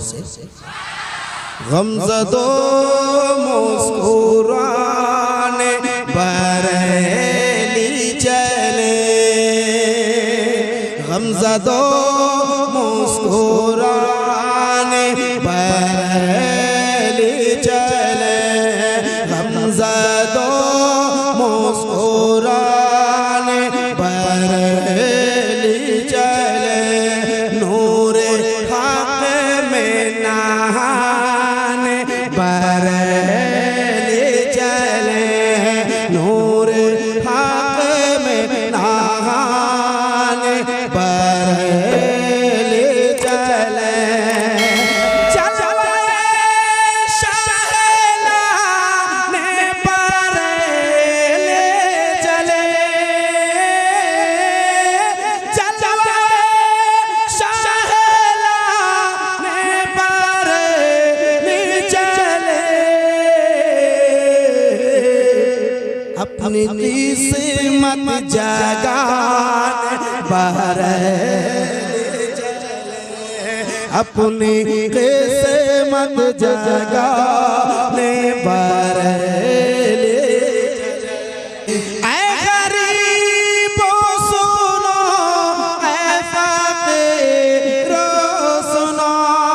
गमज़दो मुस्कुराने बरेली चले, गमज़दो मुस्कुराने बरेली चले, गमज़दो मुस्कुराने बरेली चले, नूरे हक़ में नहाने बरेली चले, नूरे हक़ में नहाने बरेली चले। अपनी किस्मत जगाने बरेली चले, अपनी किस्मत जगाने बरेली चले। ऐ गरीबों सुनो, ऐ फ़कीरों सुनो,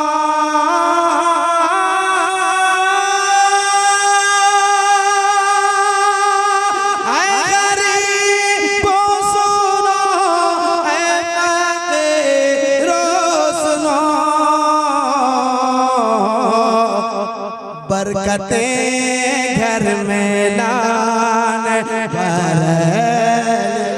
बरकतें घर में लाने बरेली,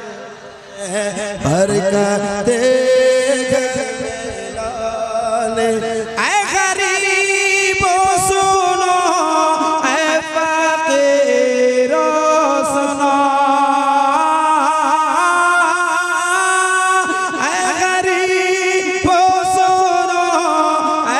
बरकतें घर में लाने। ऐ गरीबों सुनो, ऐ फ़कीरों सुनो, ऐ गरीबों सुनो, ऐ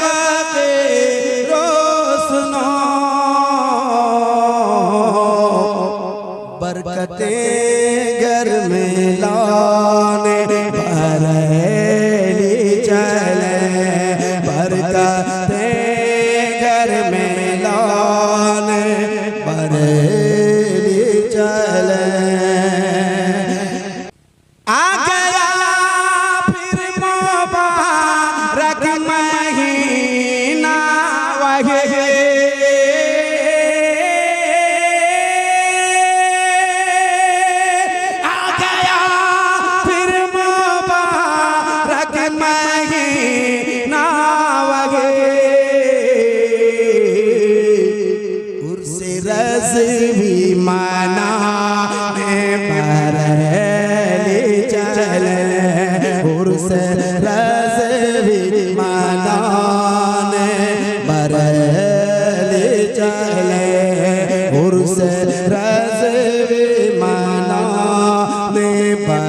बरकतें घर में लाने बरेली चले, बरकतें घर में लाने बरेली चले। आ गया फिर मुबारक महीना वही, रज़वी मनाने बरेली चले, उर्स रज़वी मनाने बरेली चले, उर्स रज़वी मनाने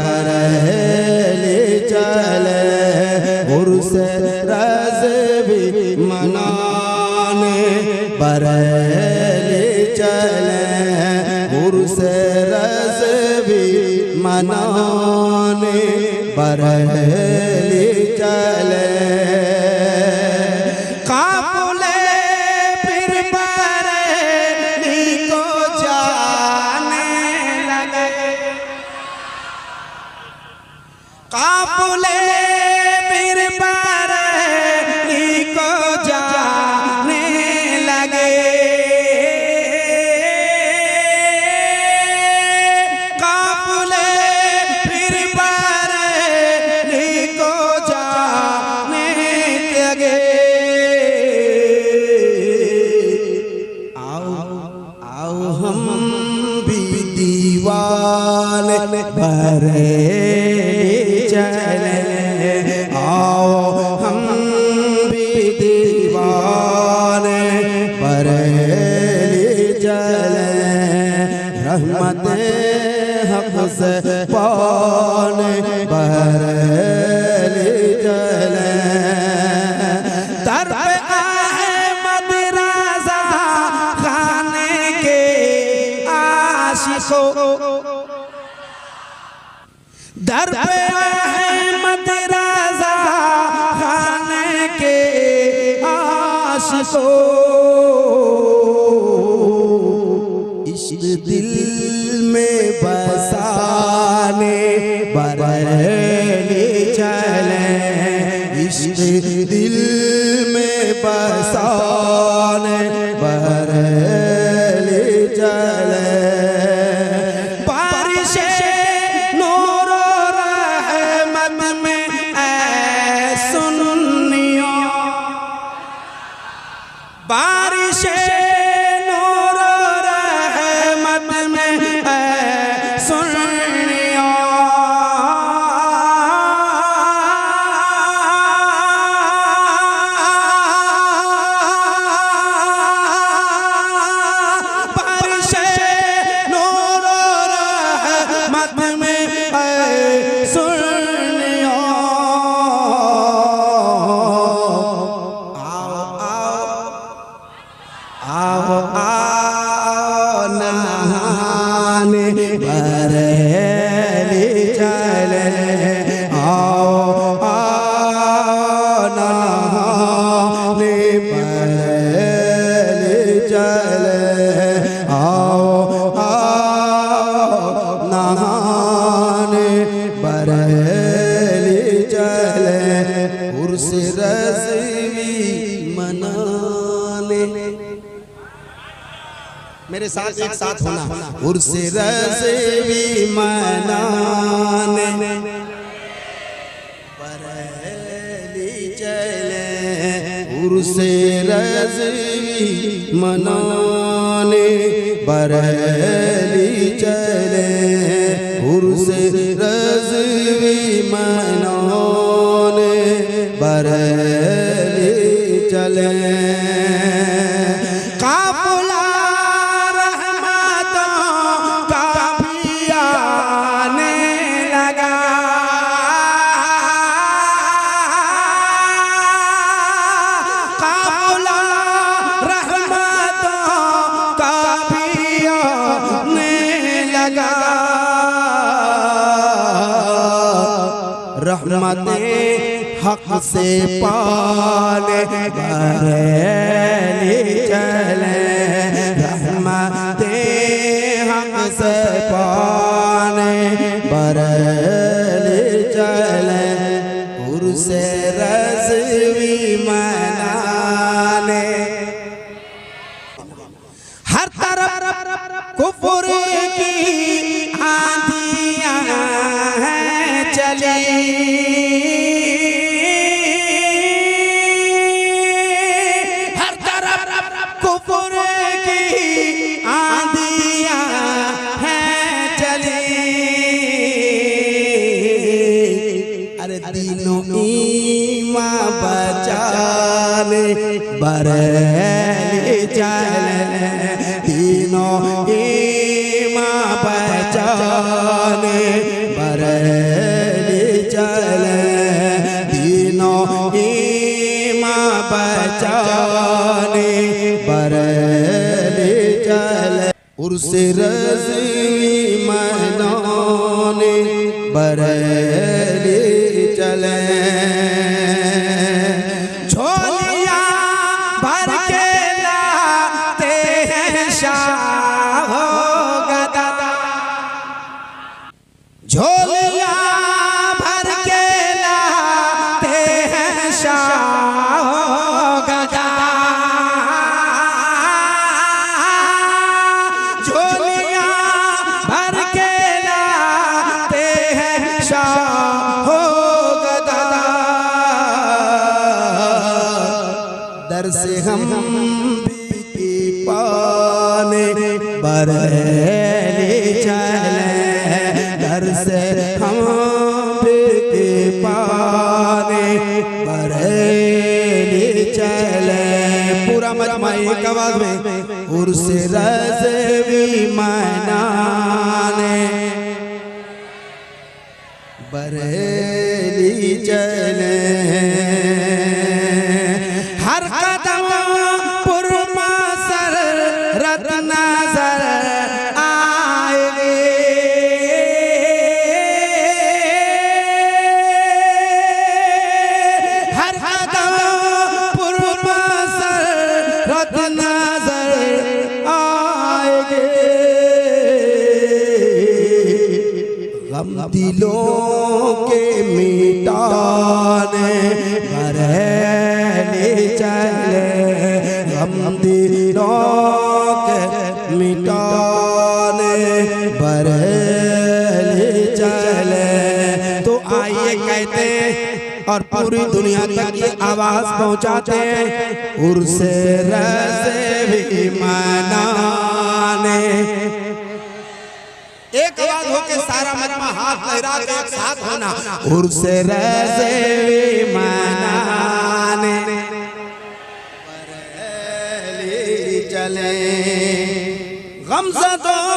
बरेली चले, उर्स रज़वी मनाने बरेली चले, उर्स रज़वी मनाने बरेली चले। काफ़िले फिर बरेली को जाने लगे, काफ़िले फिर बरेली को जाने लगे, दीवाने बरेली चले, आओ हम भी दीवाने बरेली चले, रहमत हक़ से पाने बरेली चले। दर पे अहमद रज़ा खाने के आशिकों, दर पे अहमद रज़ा खाने के आशिको इश्क दिल में बसाने बरेली चले, इश्क दिल में बसाने बरेली चले। बारिशे नूर रहमत में ऐ सुन्नियों, बारिशे नूर रहमत में ऐ सुन्नियों। बारिशे नूर रहमत में ऐ सुन्नियों। आओ आओ नहाने बरेली चले, आओ आओ नहाने बरेली चले, आओ आओ नहाने बरेली चले। उर्स रज़वी मनाने, मेरे साथ एक साथ होना, उर्स रज़वी मनाने बरेली चले, उर्स रज़वी मनाने बरेली चले, उर्स रज़वी मनाने बरेली चले। काफ़िला रहमते हक से पाने बरेली चले, रहमते हक से पाने बरेली चले, उर्स रज़वी मनाने। हर तरफ कुफ्र की आंधियां चली, हर तरफ कुफ्र की आंधियां हैं चली। अरे दीनों ईमान बचाने बरेली चले, दीनों ईमान बचाने बरेली चले, दीनों ईमान बचाने बरेली चले। उर्स रज़वी मनाने बरेली चले। झोलियां भर के लाते हैं शाह गदा, झोलियां भर के लाते हैं शाह गदा, झोलियां भर के लाते हैं शाह गदा। दर से हम भी पाने बरेली चले, दर से हम भी पाने बरेली चले। पूरा मजमा एक आवाज में, उर्स रज़वी मनाने बरेली चले। हर कदम पुरमसर रत नज़र आएगी, हर कदम पुरमसर दिलों के मिटाने बरेली चले, गम दिलों के मिटाने बरेली चले। तो आइए कहते और पूरी दुनिया तक ये आवाज पहुंचाते हैं, उर्से रज़े भी मनाने। एक आवाज होके सारा मजमा हाथ लहरा के एक साथ होना, उर्से रज़े भी मनाने बरेली चले, गमज़दों